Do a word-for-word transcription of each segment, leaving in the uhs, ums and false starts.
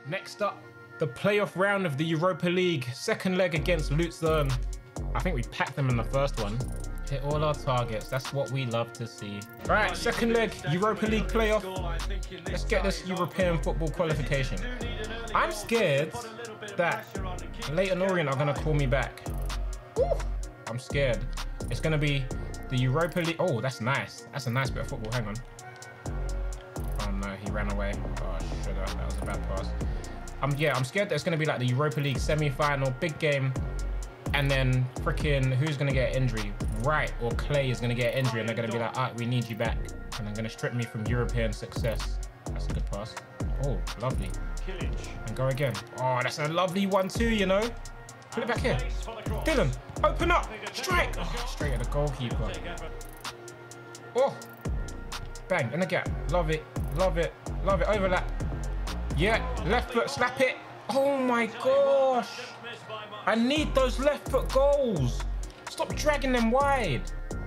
Next up, the playoff round of the Europa League. Second leg against Luzern. I think we packed them in the first one. Hit all our targets. That's what we love to see. Right, second leg, Europa League playoff. Let's get this European football qualification. I'm scared that Leyton Orient are going to call me back. Woo! I'm scared. It's going to be the Europa League. Oh, that's nice. That's a nice bit of football. Hang on. Oh no, he ran away. Oh, sugar. That was a bad pass. Um, yeah, I'm scared that it's going to be like the Europa League semi-final, big game. And then freaking who's going to get an injury? Wright or Clay is going to get an injury and they're going to be like, alright, we need you back. And they're going to strip me from European success. That's a good pass. Oh, lovely. And go again. Oh, that's a lovely one too, you know. Put it back here. Dylan, open up. Strike. Oh, straight at the goalkeeper. Oh. Bang, in the gap. Love it. Love it. Love it. Overlap. Yeah, left foot, slap it. Oh my gosh. I need those left foot goals. Stop dragging them wide.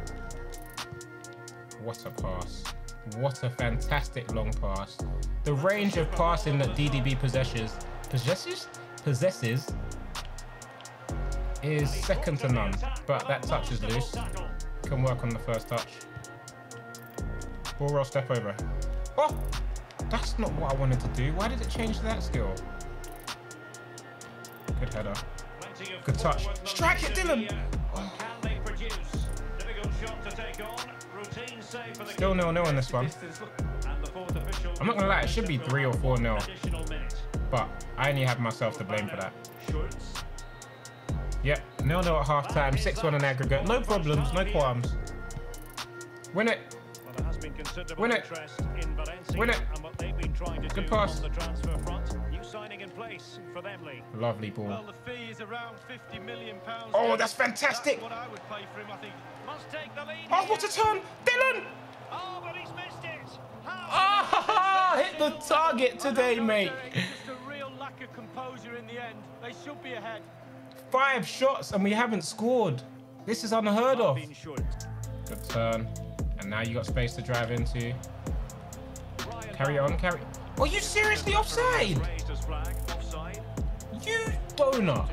What a pass. What a fantastic long pass. The range of passing that D D B possesses, possesses, possesses is second to none. But that touch is loose. Can work on the first touch. Ball roll, step over. Oh, that's not what I wanted to do. Why did it change to that skill? Good header. Good touch. Strike it, Dylan! Oh. Still nil nil in this one. I'm not gonna lie, it should be three or four nil. But I only have myself to blame for that. Yep, nil nil at half time, six one in aggregate. No problems, no qualms. Win it. Win it. Win it. Good pass. Lovely ball. Well, the fee is around fifty million pounds. Oh, that's fantastic. What I would pay for him, I think. Must take the lead. Oh, what a turn. Dylan. Oh, but he's missed it. Ah, hit the target today, mate. Just a real lack of composure in the end. They should be ahead. Five shots and we haven't scored. This is unheard of. Good turn. And now you got space to drive into. Carry on, carry. Are you seriously offside? You donut.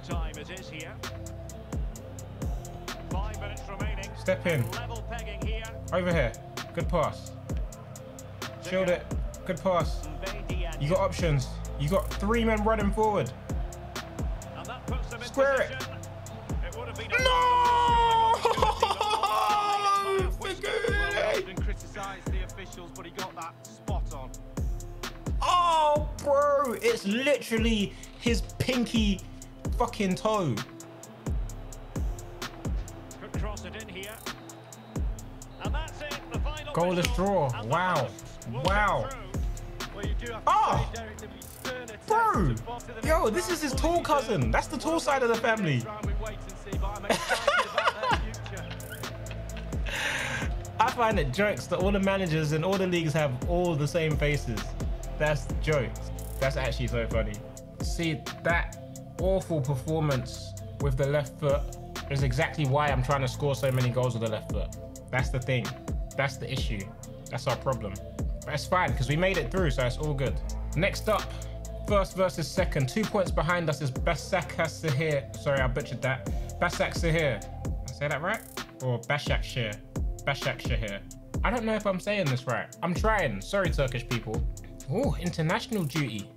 Step in. Over here. Good pass. Shield it. Good pass. You got options. You got three men running forward. Square it. No! The officials, but he got that spot on. Oh, bro, it's literally his pinky fucking toe. Could cross it in here. And that's it, the final goalless draw. Wow. Wow. Oh, bro. Yo, this is his tall cousin. That's the tall side of the family. I find it jokes that all the managers in all the leagues have all the same faces. That's jokes. That's actually so funny. See, that awful performance with the left foot is exactly why I'm trying to score so many goals with the left foot. That's the thing. That's the issue. That's our problem. But it's fine because we made it through, so it's all good. Next up, first versus second. Two points behind us is Basak Sahir. Sorry, I butchered that. Basak Sahir. Did I say that right? Or Bashak Shir. Bashak Shahir. I don't know if I'm saying this right. I'm trying. Sorry, Turkish people. Oh, international duty.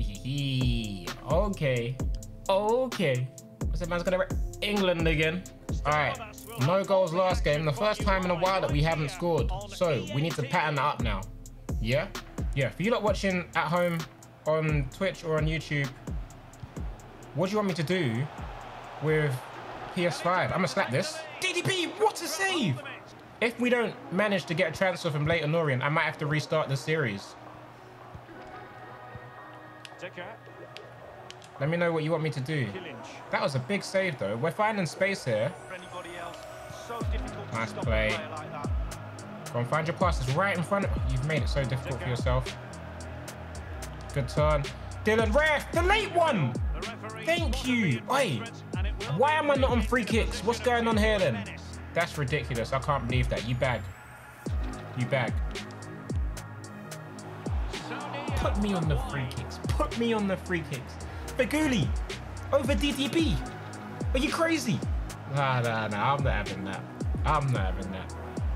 Okay. Okay. What's that man's gonna rep England again? Alright. No goals last game. The first time in a while that we haven't scored. So we need to pattern that up now. Yeah? Yeah. For you lot watching at home on Twitch or on YouTube, what do you want me to do with P S five? I'm gonna slap this. D D B, what a save! If we don't manage to get a transfer from Leyton Orient, I might have to restart the series. Let me know what you want me to do. That was a big save though. We're finding space here. Nice play. Go and find your passes right in front of you. You've made it so difficult for yourself. Good turn. Dylan, ref, the late one. Thank you. Oi, why am I not on free kicks? What's going on here then? That's ridiculous. I can't believe that. You bag. You bag. Put me on the free kicks. put me on the free kicks. Feghouli over D D B. Are you crazy? Nah, nah, nah. I'm not having that. I'm not having that.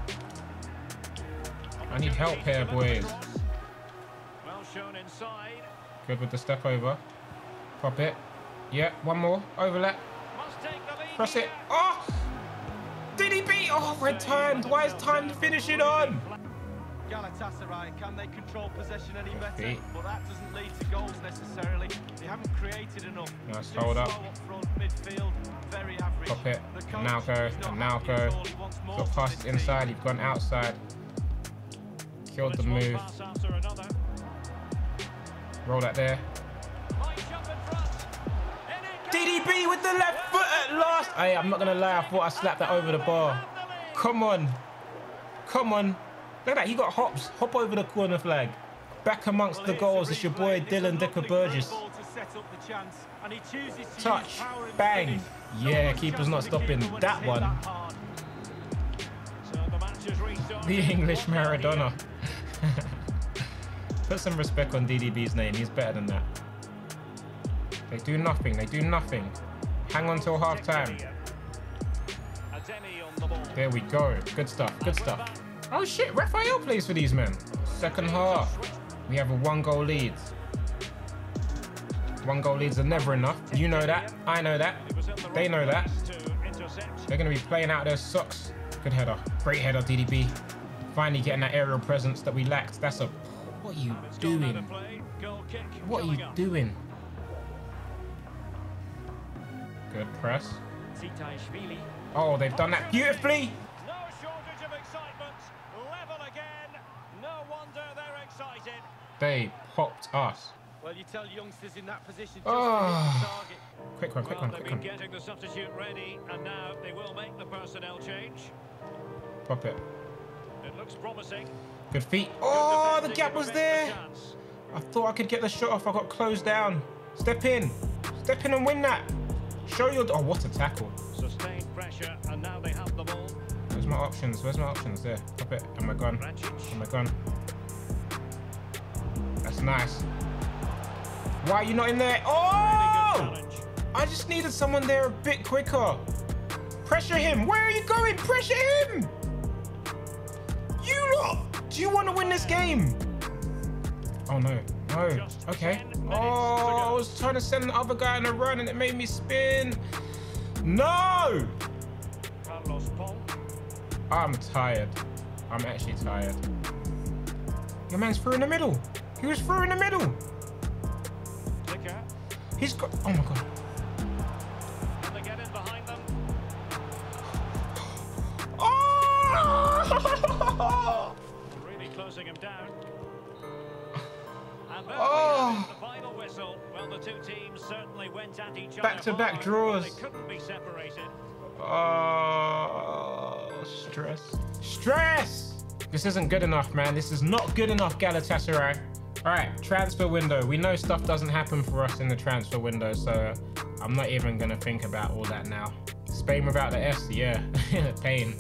I need help here, boys. Well shown inside. Good with the step over. Pop it. Yeah, one more. Overlap. Press it. Oh! D D B! Oh, red timed. Why is time to finish it on? Galatasaray, can they control possession any better? Feet. But that doesn't lead to goals necessarily. They haven't created enough. Nice hold up. up front, midfield, very average. Pop it. And now go. And now go. Got passes inside. You've gone outside. Killed the move. Roll that there. D D B with the left foot at last. Hey, I'm not gonna lie. I thought I slapped that over the bar. Come on. Come on. Look at that. He got hops. Hop over the corner flag. Back amongst the goals. It's your boy Dylan Dicker Burgess. Touch. Bang. Yeah, keeper's not stopping that one. The English Maradona. Put some respect on D D B's name. He's better than that. They do nothing. They do nothing. Hang on till half time. There we go. Good stuff. Good stuff. Oh shit, Raphael plays for these men. Second half. We have a one goal lead. One goal leads are never enough. You know that. I know that. They know that. They're going to be playing out their socks. Good header. Great header, D D B. Finally getting that aerial presence that we lacked. That's a... What are you doing? What are you doing? Good press. Oh, they've done that beautifully. No shortage of excitement. Level again. No wonder they're excited. They popped us. Well, you tell youngsters in that position just Oh. to hit the target. Quick one, quick Well, one, they've quick one. been getting the substitute ready, and now they will make the personnel change. Pop it. It looks promising. Good feet. Oh, the gap was there. I thought I could get the shot off. I got closed down. Step in. Step in and win that. Show your... Oh, what a tackle. Sustained pressure, and now they have the ball. Where's my options? Where's my options? There. Pop it. And we're gone. And we're gone. That's nice. Why are you not in there? Oh! I just needed someone there a bit quicker. Pressure him. Where are you going? Pressure him. You lot. Do you want to win this game? Oh, no. No. Okay. Oh, I was trying to send the other guy on a run and it made me spin. No! I'm tired. I'm actually tired. Your man's through in the middle. He was through in the middle. He's got... Oh, my God. They get in behind them. Oh! Really closing him down. And Oh. the final whistle. Well, the two teams certainly went at each other. Back-to-back hard. draws. They couldn't be separated. Oh, stress. Stress! This isn't good enough, man. This is not good enough, Galatasaray. All right, transfer window. We know stuff doesn't happen for us in the transfer window, so I'm not even going to think about all that now. Spain without the S, yeah. Pain.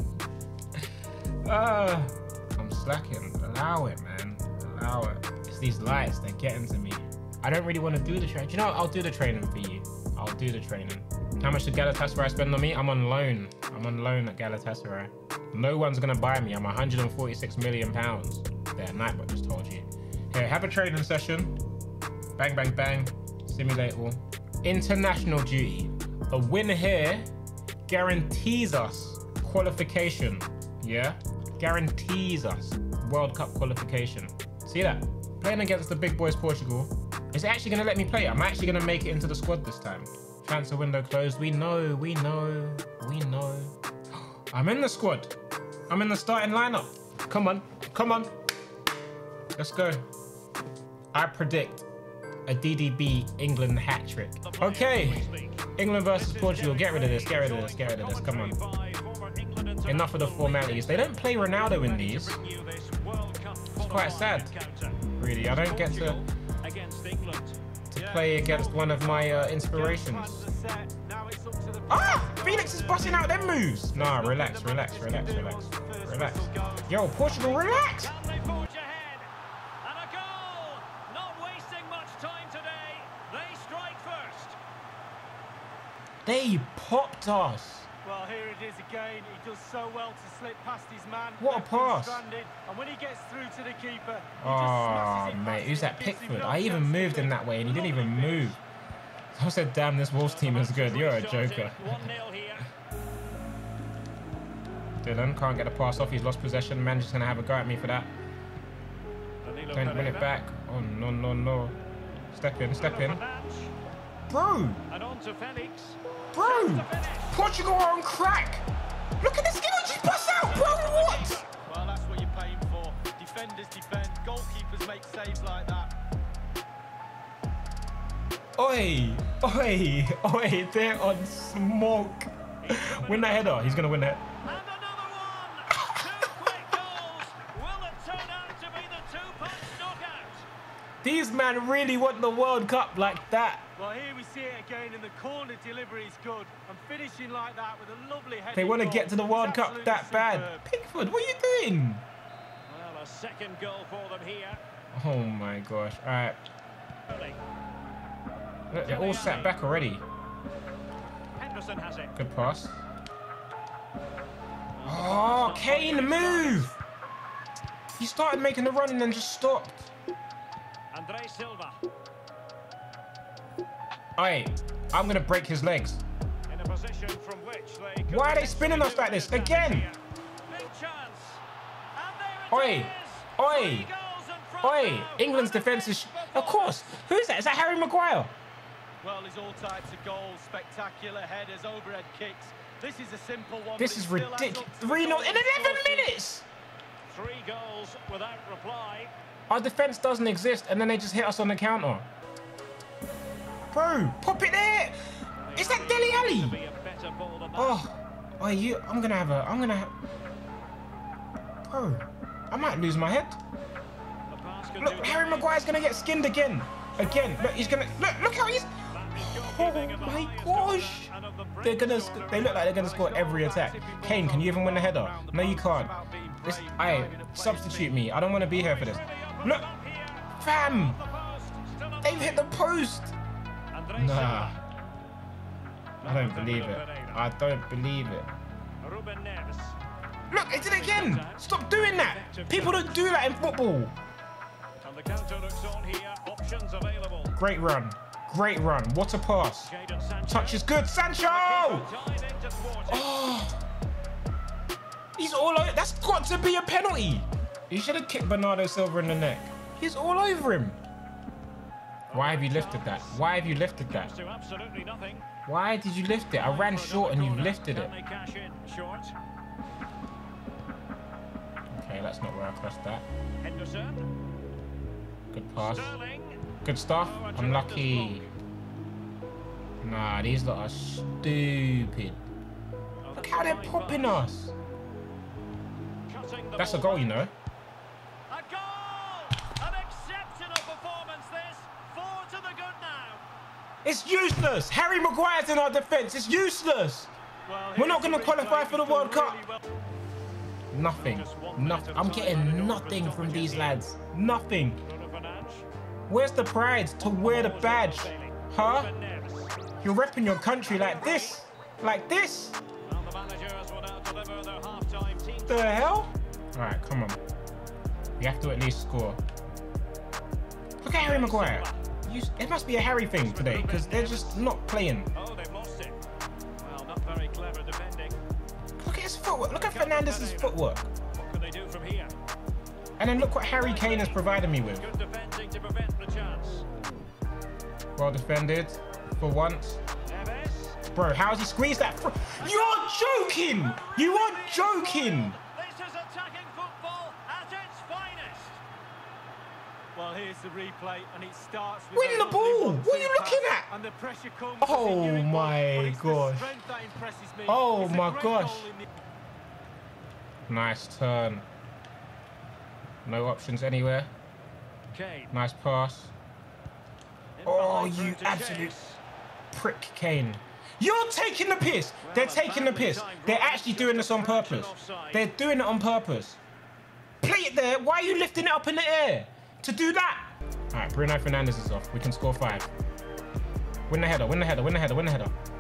Uh, I'm slacking. Allow it, man. Allow it. It's these lights, they're getting to me. I don't really want to do the training. You know what? I'll do the training for you. I'll do the training. How much did Galatasaray spend on me? I'm on loan. I'm on loan at Galatasaray. No one's going to buy me. I'm one hundred forty-six million pounds. There, Nightbot just told you. Here, have a training session. Bang, bang, bang. Simulate all. International duty. A win here guarantees us qualification. Yeah? Guarantees us World Cup qualification. See that? Playing against the big boys Portugal. Is it actually going to let me play? I'm actually going to make it into the squad this time. Transfer window closed. We know, we know, we know. I'm in the squad. I'm in the starting lineup. Come on, come on. Let's go. I predict a D D B England hat trick. Okay, England versus Portugal. Get rid of this, get rid of this, get rid of this. Come on. Enough of the formalities. They don't play Ronaldo in these. It's quite sad, really. I don't get to, to play against one of my uh, inspirations. Ah! Felix is busting out them moves. Nah, relax, relax, relax, relax, relax. Yo, Portugal, relax. And a goal! Not wasting much time today. They popped us. Well, here it is again. He does so well to slip past his man. What a pass. Stranded, and when he gets through to the keeper, he Oh, just smashes it mate, who's past that him, gives him Pickford? no I even chance to moved him win. that way and he didn't even Lovely move. I said, damn, this Wolves team is good. You're a joker. one nil here. Dylan can't get the pass off. He's lost possession. Man, just going to have a go at me for that. Danilo Don't win it Pereira. back. Oh, no, no, no. Step in, step in. Bro, And on to Felix. bro. Portugal are on crack. Look at this guy just bust out, bro. What? Well, that's what you're paying for. Defenders defend. Goalkeepers make saves like that. Oi, oi, oi. They're on smoke. Win that header. He's going to win that. And another one. Two quick goals. Will it turn out to be the two-punch knockout? These men really want the World Cup like that. Well, here we see it again, and the corner delivery is good. And finishing like that with a lovely header. They want to get to the World Cup that bad. Pickford, what are you doing? Well, a second goal for them here. Oh my gosh. All right. Look, they're all sat back already. Henderson has it. Good pass. Oh, Kane, move! He started making the run and then just stopped. Andre Silva. Oi, I'm going to break his legs. In a position from which they could Why are they spinning us like this again? Big chance. And there it Oi, is. oi, Three goals in front oi. now. England's defence is... Of course. Who is that? Is that Harry Maguire? Well, there's all types of goals, spectacular headers, overhead kicks. This is a simple one. This but is it still adds ridiculous. up to the three nil goal in he eleven scored. minutes! Three goals without reply. Our defence doesn't exist and then they just hit us on the counter. Bro, pop it there! Is that Dele To Alli? be a better ball than that. Oh, oh, you, I'm gonna have a, I'm gonna have... Bro, I might lose my head. The pass could Look, do Harry damage. Maguire's gonna get skinned again. Again, look, he's gonna, look, look how he's... Oh my gosh! They're gonna, sc- they look like they're gonna score every attack. Kane, can you even win the header? No, you can't. This, I substitute me. I don't want to be here for this. Look, fam, they've hit the post. Nah, I don't believe it. I don't believe it. Ruben Neves. Look, they did it again. Stop doing that. People don't do that in football. And the counter looks on here. Options available. Great run. Great run. What a pass. Jadon Sancho. Touch is good. Sancho! Dive into thwart it. Oh, he's all over. That's got to be a penalty. You should have kicked Bernardo Silva in the neck. He's all over him. Why have you lifted that? Why have you lifted that? To absolutely nothing. Why did you lift it? I ran short and you lifted it. Can they cash in? Short. Okay, that's not where I crossed that. Henderson. Good pass. Sterling. Good stuff. Unlucky. Nah, these lot are stupid. Look how they're popping us. Cutting the That's a ball goal, you know. A goal! An exceptional performance this. Four to the good now. It's useless. Harry Maguire's in our defence. It's useless. Well, We're not here's going to the replay. qualify for the He's done World Cup. really well. Nothing. Nothing. I'm getting nothing from these lads. Nothing. Bruno Fernandes. Where's the pride to wear the badge? Huh? Ruben Neves. You're repping your country like this? Like this? Well, the managers will now deliver their half-time team. The hell? Alright, come on. We have to at least score. Look at Harry Maguire. You, it must be a Harry thing today, because they're just not playing. Oh, they've lost it. Well, not very clever defending. Look at his footwork. Look at Fernandez's footwork. What can they do from here? And then look what Harry Kane has provided me with. Good defending to prevent the chance. Well defended. For once. Neves. Bro, how's he squeezed that? Fr You're joking! You are joking! This is attacking football at its finest. Well, here's the replay, and it starts with Win a the lovely ball! one-two What are you looking pass, at? And the pressure comes. Oh as he knew it would, my but it's the gosh. strength that impresses me. Oh It's a my great gosh. goal in the- Nice turn. No options anywhere. Kane. Nice pass. In Oh, behind you through to absolute Chase. prick, Kane. You're taking the piss. They're taking the piss. They're actually doing this on purpose. They're doing it on purpose. Play it there. Why are you lifting it up in the air? To do that. All right, Bruno Fernandes is off. We can score five. Win the header, win the header, win the header, win the header.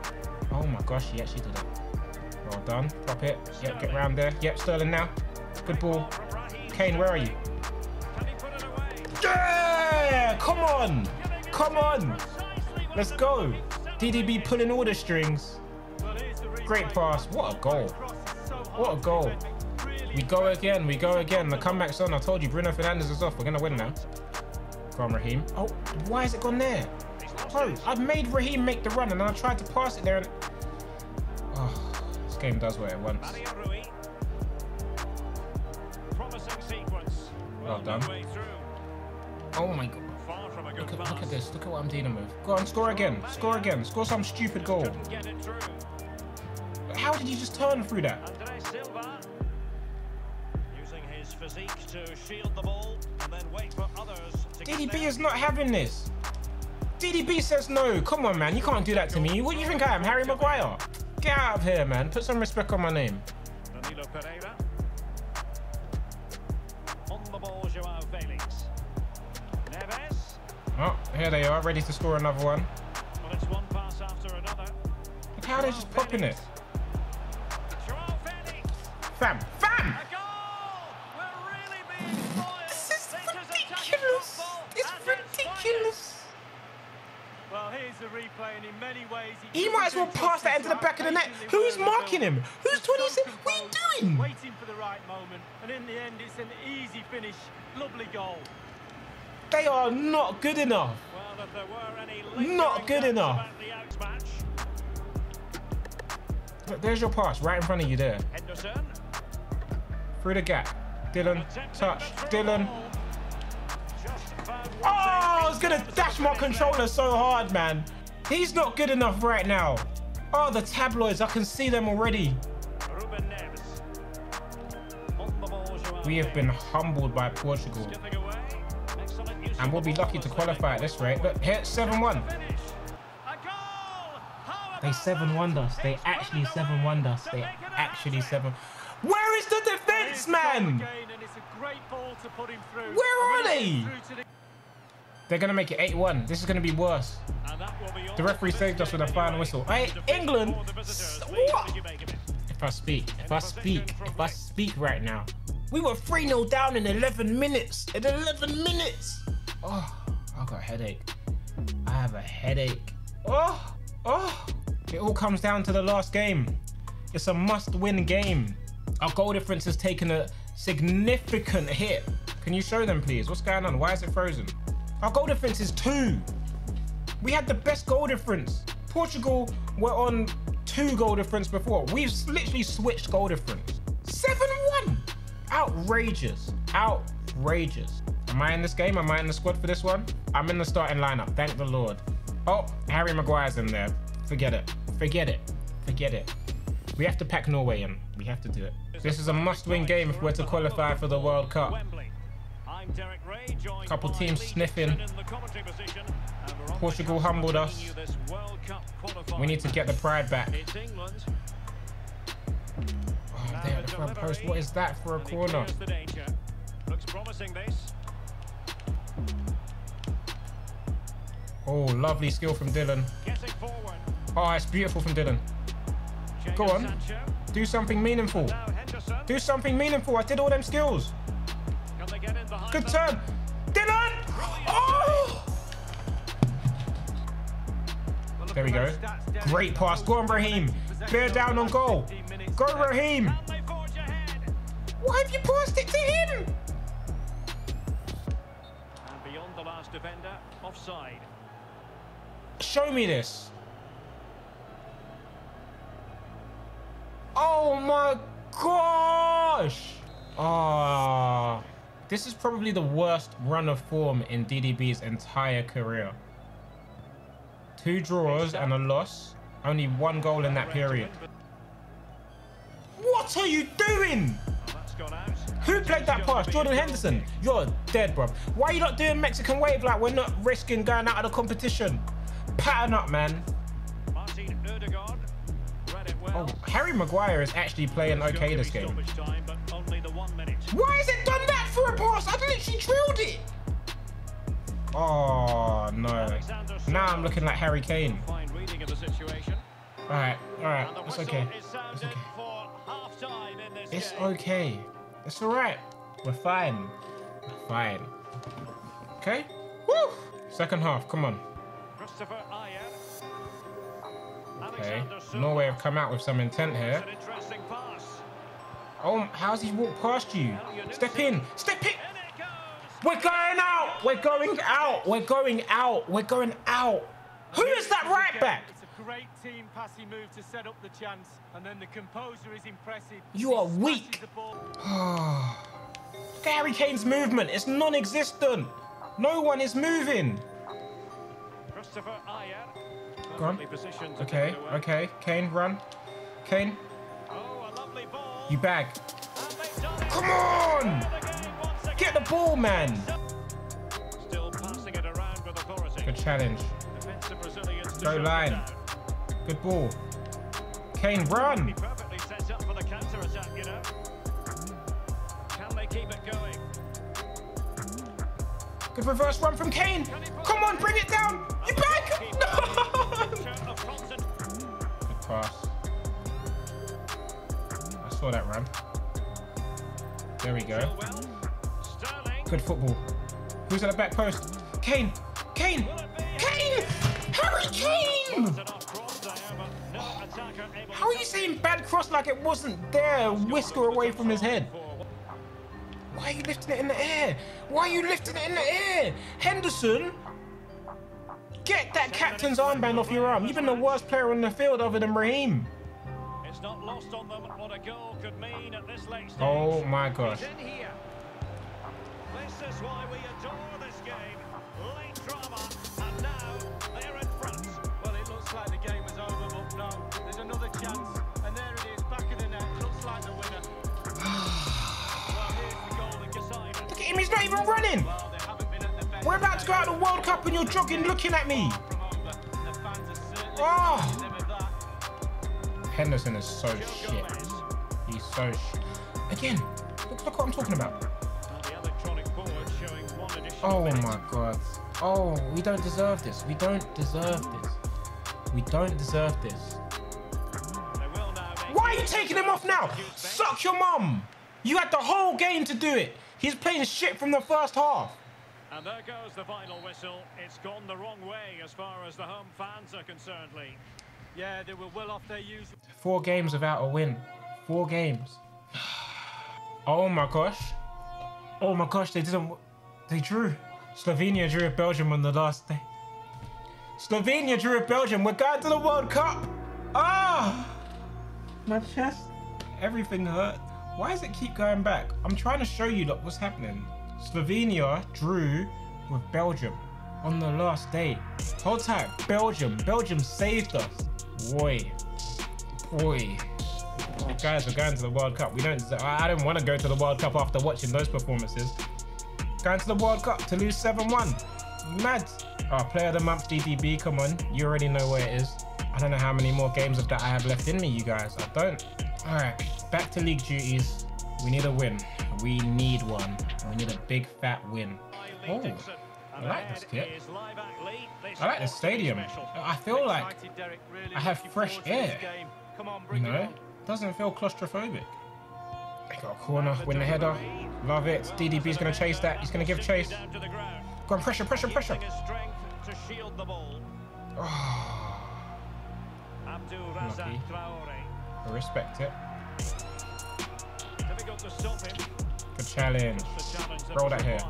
Oh my gosh, he actually did it. Well done. Drop it. Yep, get round there. Yep, Sterling now. Good ball. Kane, where are you? Yeah! Come on! Come on! Let's go. D D B pulling all the strings. Great pass. What a goal. What a goal. We go again. We go again. The comeback's on. I told you, Bruno Fernandes is off. We're going to win now. Go on, Raheem. Oh, why has it gone there? Bro, I made Raheem make the run and then I tried to pass it there and... Oh, this game does what it wants. Well done. Oh my god. Look at, look at this. Look at what I'm dealing with. Go on, score again. Score again. Score some stupid goal. How did you just turn through that? D D B is not having this. D D B says no. Come on, man. You can't do that to me. What do you think I am, Harry Maguire? Get out of here, man. Put some respect on my name. Oh, here they are, ready to score another one. Well, it's one pass after another. Look how they're just popping it. Fam, fam! We're really being spoiled. This is ridiculous. It's ridiculous. Well, here's the replay, and in many ways he, He might as well pass that into the back of the net. Who's marking him? Who's twenty-six? What are you doing? Waiting for the right moment, and in the end, it's an easy finish. Lovely goal. They are not good enough. Well, if there were any Not good enough. about the outmatch. Look, there's your pass right in front of you there. Henderson. Through the gap. Dylan, touch. Dylan. Just found one Oh, I was gonna dash my controller so hard, man. He's not good enough right now. Oh, the tabloids, I can see them already. Ruben Neves. On the ball, Joao We have been Felix. humbled by Portugal. Skipping away. Excellent use And of we'll the be ball lucky to as they qualify at make this rate. Look, here, seven one. finish. A goal! How They about seven that? one us. They It's actually put it seven away one us. to They make it actually absolute. seven. Where is the defense, man? Again, and it's a great ball to put him through. Where And are when he they? gets through to the- They're gonna make it eight one. This is gonna be worse. And that will be all The referee for saved this us with a game final anyway. whistle. Hey, The defeat England. for the visitors. S- Lee, what what? did you make of it? If I speak, if I speak, if I speak right now. We were three nil down in eleven minutes. In eleven minutes. Oh, I got a headache. I have a headache. Oh, oh. It all comes down to the last game. It's a must-win game. Our goal difference has taken a significant hit. Can you show them, please? What's going on? Why is it frozen? Our goal difference is two. We had the best goal difference. Portugal were on two goal difference before. We've literally switched goal difference. seven one. Outrageous. Outrageous. Am I in this game? Am I in the squad for this one? I'm in the starting lineup. Thank the Lord. Oh, Harry Maguire's in there. Forget it. Forget it. Forget it. We have to pack Norway in. We have to do it. This is a must-win game if we're to qualify for the World Cup. I'm Derek Ray, joined Couple by teams Lee sniffing. Gibson in the commentary position, and we're on the Portugal cusp of humbled bringing us. you this World Cup qualifying We need to get the pride back. match. It's England. Oh, Now there at the the front post. delivery, What is that for a and he corner? clears the danger. Looks promising, this. Oh, lovely skill from Dylan. Getting forward. Oh, it's beautiful from Dylan. Go Jadon on. Sancho. Do something meaningful. Now Henderson. Do something meaningful. I did all them skills. Can they get in behind Good them? turn. Dylan! Oh! Well, look There we at go. those stats, Derek. Great pass. Go on, Raheem. Bear down on goal. Go, Raheem. Can they forge ahead? Why have you passed it to him? And beyond the last defender, offside. Show me this. Oh my gosh. Ah, this is probably the worst run of form in D D B's entire career. Two draws and a loss. Only one goal in that period. What are you doing? That's gone out. Who played that pass? Jordan Henderson. You're dead, bro. Why are you not doing Mexican wave like we're not risking going out of the competition? Pattern up, man. Martin Ødegaard read it well. Oh, Harry Maguire is actually playing okay this game. Stoppage time, but only the one minute. Why has it done that for a pass? I literally drilled it. Oh, no. Alexander Now I'm Sørloth. looking like Harry Kane. Fine reading of the situation. Alright, alright. And the It's whistle okay. is It's sounded okay. for half-time in this It's game. okay. It's alright. We're fine. We're fine. Okay? Woo! Second half, come on. Christopher Ayer. Okay. Alexander Silva. Norway have come out with some intent here. It's an interesting pass. Oh, how's he walked past you? Step in! Step in! In it goes. We're going out! We're going out! We're going out! We're going out! Who is that right back? It's a great team passing move to set up the chance, and then the composure is impressive. You are He smashes weak. the ball. Look at Harry Kane's movement. It's non-existent. No one is moving. Christopher Ayer. Go on. Perfectly positioned to Okay, take it away. okay. Kane, run. Kane, Oh, a lovely ball. you bag. And they've done it. Come on! The game once again. Get the ball, man. Still passing it around with authority. Good challenge. Defensive Brazilians to Go shut it line. down. Good ball. Kane, run. Be perfectly set up for the counter-attack, you know. Can they keep it going? Good reverse run from Kane. Come on, bring it down. You back. No. Turn of constant. Good pass. I saw that run. There we go. Well, Sterling. Good football. Who's at the back post? Kane. Kane. Will it be? Kane. Harry Kane. It's an off-cross there, but no attacker able How are to you saying bad cross like it wasn't there? Whisker away from his head. Why are you lifting it in the air? Why are you lifting it in the air? Henderson, get that captain's armband off your arm. You've been the worst player on the field other than Raheem. It's not lost on them what a goal could mean at this late stage. Oh my gosh. He's in here. This is why we adore this game. Late drama, and now they're in front. Well, it looks like the game was over, but no. There's another chance, and there it is, back of the net. Looks like the winner. Well, here's the goal that decided. Look at him, he's not even running. Well, they haven't been at the best. We're about to go out of the World Cup and you're jogging looking at me. From over. The fans are certainly Oh. reminding them of that. Henderson is so shit. He's so sh Again, look, look what I'm talking about. And the electronic board showing one additional Oh minute. my god. Oh, we don't deserve this. We don't deserve this. We don't deserve this. They will now make Why are you taking him off now? Suck your mum. You had the whole game to do it. He's playing shit from the first half. And there goes the final whistle. It's gone the wrong way as far as the home fans are concerned, Lee. Yeah, they were well off their usual. Four games without a win. Four games. Oh my gosh. Oh my gosh, they didn't. They drew. Slovenia drew with Belgium on the last day. Slovenia drew with Belgium. We're going to the World Cup. Ah! My chest. Everything hurt. Why does it keep going back? I'm trying to show you look, what's happening. Slovenia drew with Belgium on the last day. Hold tight. Belgium. Belgium saved us. Boy. Boy. Oh, guys, we're going to the World Cup. We don't. I don't want to go to the World Cup after watching those performances. Going to the World Cup to lose seven one. Mad. Oh, player of the month, D D B. Come on. You already know where it is. I don't know how many more games of that I have left in me, you guys. I don't. All right. Back to league duties. We need a win. We need one. We need a big fat win. Oh, I like this kit. I like this stadium. I feel like I have fresh air. You know, doesn't feel claustrophobic. They got a corner, win the header. Love it. D D B's gonna chase that. He's gonna give chase. Go on, pressure, pressure, pressure. Oh, lucky. I respect it. Good challenge. Roll that here.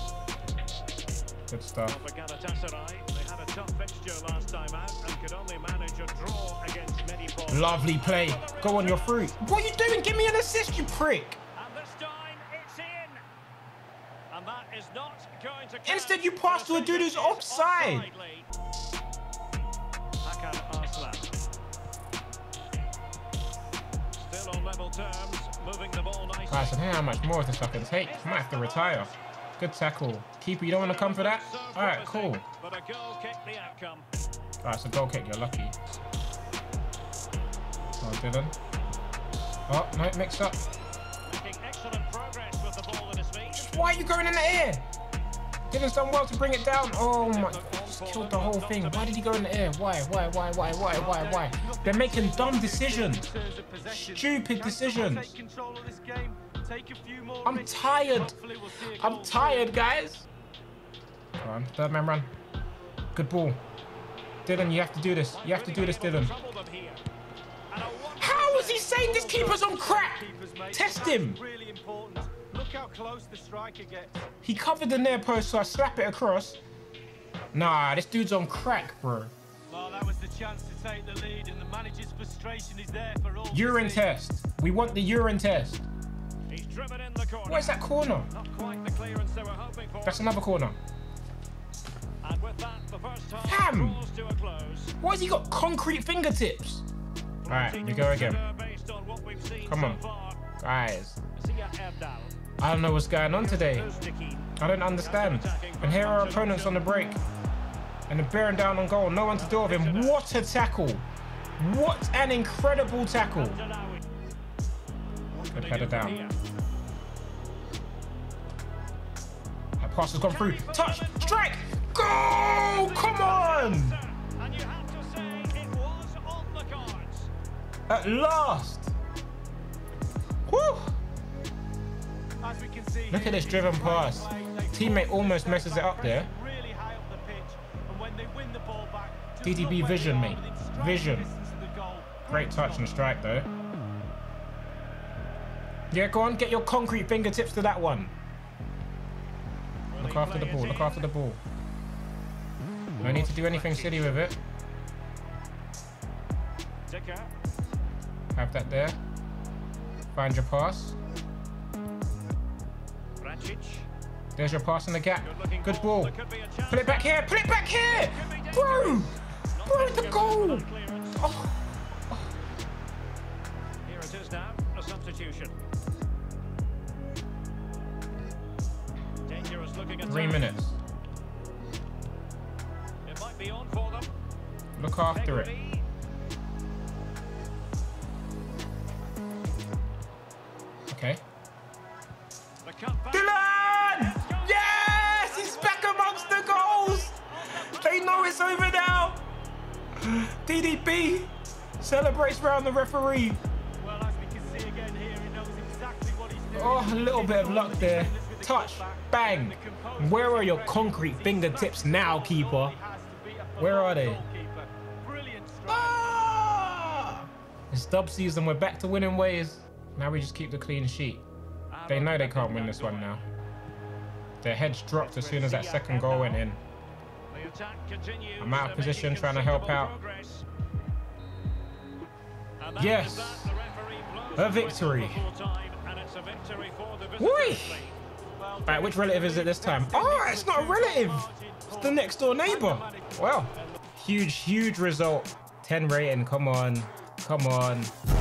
Good stuff. They had a tough fixture last time out and could only manage a draw against many balls. Lovely play. Go on, you're through. What are you doing? Give me an assist, you prick. And this time it's in. And that is not going to count. Instead, you pass to a dude who's offside. Hakan Arslan. Still on level terms, moving the ball nicely. Guys, I don't know how much more of this I can take. I might have to retire. Good tackle. Keeper, you don't want to come for that? All right, cool. But a goal kick the outcome. All right, it's a goal kick. You're lucky. Oh, Dylan. Oh, no, mixed up. Making excellent progress with the ball in his feet. Why are you going in the air? Dylan's done well to bring it down. Oh my. just killed the whole thing. Why did he go in the air? Why, why, why, why, why, why, why? They're making dumb decisions. Stupid decisions. I'm tired. I'm tired, guys. Come on, third man run. Good ball. Dylan, you have to do this. You have to do this, Dylan. How is he saying this keeper's on crack? Test him. Look how close the striker gets. He covered the near post, so I slap it across. Nah, this dude's on crack, bro. Well, that was the chance to take the lead, and the manager's frustration is there for all. Urine test. We want the urine test. He's driven in the corner. What is that corner? Not quite the clearance they were hoping for. That's another corner. And with that, the first half Damn. draws to a close. Why has he got concrete fingertips? All right, we go again. Based on what we've seen Come so on, far. guys. Zia Erdal. I don't know what's going on today. I don't understand. And here are our opponents on the break. And they're bearing down on goal. No one to do with him. What a tackle. What an incredible tackle. Good header down. That pass has gone through. Touch. Strike. Go. Come on. And you have to say it was on the cards. At last. Woo. As we can see, Look at this driven pass. Teammate almost messes it up there. really high up the pitch, and when they win the ball back, just D D B look where vision, they are mate. within striking Vision. distance of the goal. Great touch and strike though. Yeah, go on, get your concrete fingertips to that one. Look after the ball, look after the ball. No need to do anything silly with it. Dicker. Have that there. Find your pass. Vrancic. There's your pass in the gap. looking Good ball. There could be a chance. Put it back here, put it back here! Bro! Bro, the goal! Oh. Here it is now, a substitution. Dangerous looking attack. Three minutes. It might be on for them. Look after it. Maybe. Okay. The cutback. Dylan! Yes! He's back amongst the goals! They know it's over now! D D B celebrates round the referee. Well, as we can see again here, he knows exactly what he's doing. Oh, a little bit of luck there. Touch, bang. Where are your concrete fingertips now, keeper? Where are they? Ah! It's dub season, we're back to winning ways. Now we just keep the clean sheet. They know they can't win this one now. Their heads dropped as soon as that second goal went in. The attack continues. I'm out of position trying to help out. Yes, a victory. Whee! Right, which relative is it this time? Oh, it's not a relative. It's the next door neighbor. Well, huge, huge result. ten rating, come on, come on.